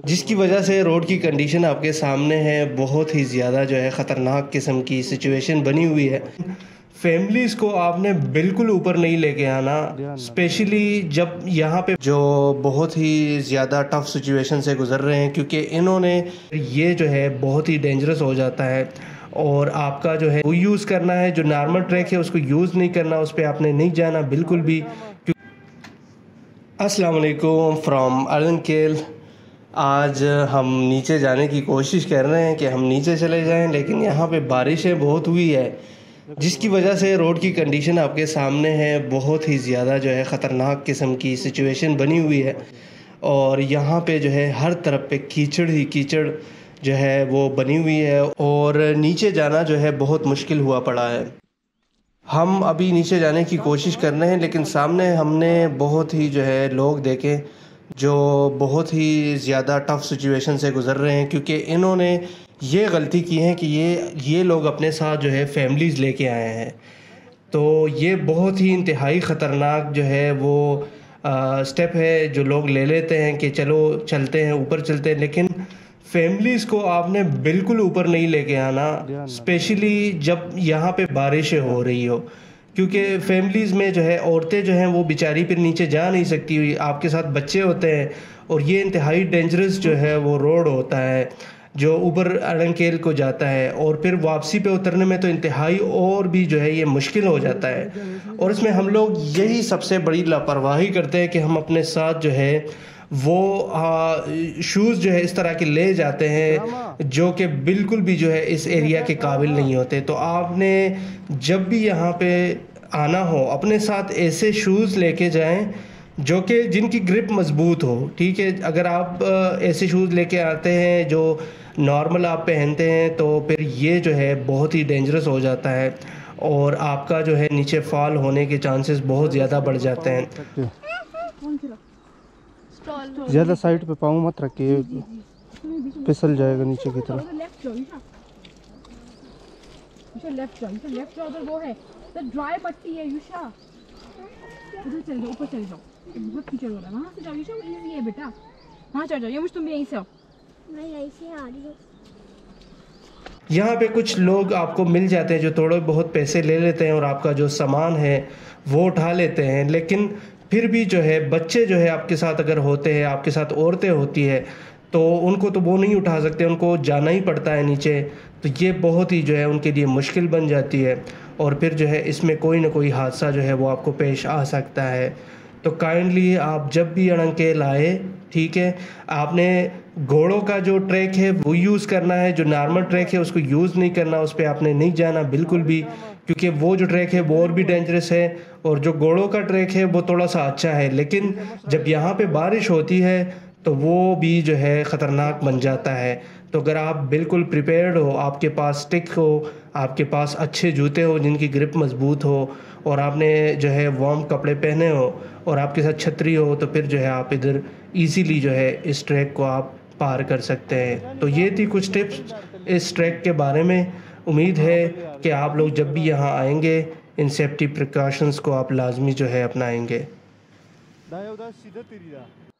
जिसकी वजह से रोड की कंडीशन आपके सामने है, बहुत ही ज़्यादा जो है ख़तरनाक किस्म की सिचुएशन बनी हुई है। फैमिलीज़ को आपने बिल्कुल ऊपर नहीं लेके आना, स्पेशली जब यहाँ पे जो बहुत ही ज़्यादा टफ़ सिचुएशन से गुज़र रहे हैं, क्योंकि इन्होंने ये जो है बहुत ही डेंजरस हो जाता है। और आपका जो है वो यूज़ करना है, जो नॉर्मल ट्रैक है उसको यूज़ नहीं करना, उस पर आपने नहीं जाना बिल्कुल भी। अस्सलाम वालेकुम फ्रॉम अरनकेल। आज हम नीचे जाने की कोशिश कर रहे हैं कि हम नीचे चले जाएं, लेकिन यहाँ पे बारिशें बहुत हुई है, जिसकी वजह से रोड की कंडीशन आपके सामने है, बहुत ही ज़्यादा जो है ख़तरनाक किस्म की सिचुएशन बनी हुई है। और यहाँ पे जो है हर तरफ पे कीचड़ ही कीचड़ जो है वो बनी हुई है, और नीचे जाना जो है बहुत मुश्किल हुआ पड़ा है। हम अभी नीचे जाने की कोशिश कर रहे हैं, लेकिन सामने हमने बहुत ही जो है लोग देखे जो बहुत ही ज़्यादा टफ़ सिचुएशन से गुज़र रहे हैं, क्योंकि इन्होंने ये गलती की है कि ये लोग अपने साथ जो है फैमिलीज़ लेके आए हैं। तो ये बहुत ही इंतहाई ख़तरनाक जो है वो स्टेप है जो लोग ले लेते हैं कि चलो चलते हैं, ऊपर चलते हैं, लेकिन फैमिलीज़ को आपने बिल्कुल ऊपर नहीं लेके आना, स्पेशली जब यहाँ पे बारिशें हो रही हो, क्योंकि फैमिलीज़ में जो है औरतें जो हैं वो बेचारी फिर नीचे जा नहीं सकती, आपके साथ बच्चे होते हैं, और ये इंतहाई डेंजरस जो है वो रोड होता है जो ऊपर अड़ंकेल को जाता है, और फिर वापसी पे उतरने में तो इंतहाई और भी जो है ये मुश्किल हो जाता है। और इसमें हम लोग यही सबसे बड़ी लापरवाही करते हैं कि हम अपने साथ जो है वो शूज़ जो है इस तरह के ले जाते हैं जो कि बिल्कुल भी जो है इस एरिया के काबिल नहीं होते। तो आपने जब भी यहाँ पे आना हो अपने साथ ऐसे शूज़ लेके जाएं जो कि जिनकी ग्रिप मज़बूत हो, ठीक है। अगर आप ऐसे शूज़ लेके आते हैं जो नॉर्मल आप पहनते हैं, तो फिर ये जो है बहुत ही डेंजरस हो जाता है, और आपका जो है नीचे फॉल होने के चांसेस बहुत ज़्यादा बढ़ जाते हैं। ज़्यादा साइड पे पाँव मत रखिए, फिसल जाएगा नीचे की तरफ। लेफ्ट जाओ, वो है तो ड्राई पट्टी है युषा, उधर चल जाओ, ऊपर चल जाओ, बहुत कीचड़ हो रहा है, वहाँ से जाओ युषा, इजी है बेटा, वहाँ चढ़ जाओ। ये मुझे तुम भी यहीं से आओ, मैं यहीं से आ रही हूँ। यहाँ पे कुछ लोग आपको मिल जाते हैं जो थोड़े बहुत पैसे ले लेते हैं और आपका जो सामान है वो उठा लेते हैं, लेकिन फिर भी जो है बच्चे जो है आपके साथ अगर होते हैं, आपके साथ औरतें होती है, तो उनको तो वो नहीं उठा सकते, उनको जाना ही पड़ता है नीचे। तो ये बहुत ही जो है उनके लिए मुश्किल बन जाती है, और फिर जो है इसमें कोई ना कोई हादसा जो है वो आपको पेश आ सकता है। तो काइंडली आप जब भी अड़ंकेल आए, ठीक है, आपने घोड़ों का जो ट्रैक है वो यूज़ करना है, जो नॉर्मल ट्रैक है उसको यूज़ नहीं करना, उस पर आपने नहीं जाना बिल्कुल भी, क्योंकि वो जो ट्रैक है वो और भी डेंजरस है, और जो घोड़ों का ट्रैक है वो थोड़ा सा अच्छा है, लेकिन जब यहाँ पे बारिश होती है तो वो भी जो है ख़तरनाक बन जाता है। तो अगर आप बिल्कुल प्रिपेयर्ड हो, आपके पास स्टिक हो, आपके पास अच्छे जूते हो जिनकी ग्रिप मज़बूत हो, और आपने जो है वार्म कपड़े पहने हो, और आपके साथ छतरी हो, तो फिर जो है आप इधर इजीली जो है इस ट्रैक को आप पार कर सकते हैं। तो ये थी कुछ टिप्स इस ट्रैक के बारे में। उम्मीद है कि आप लोग जब भी यहाँ आएंगे इन सेफ्टी प्रिकॉशंस को आप लाजमी जो है अपनाएंगे।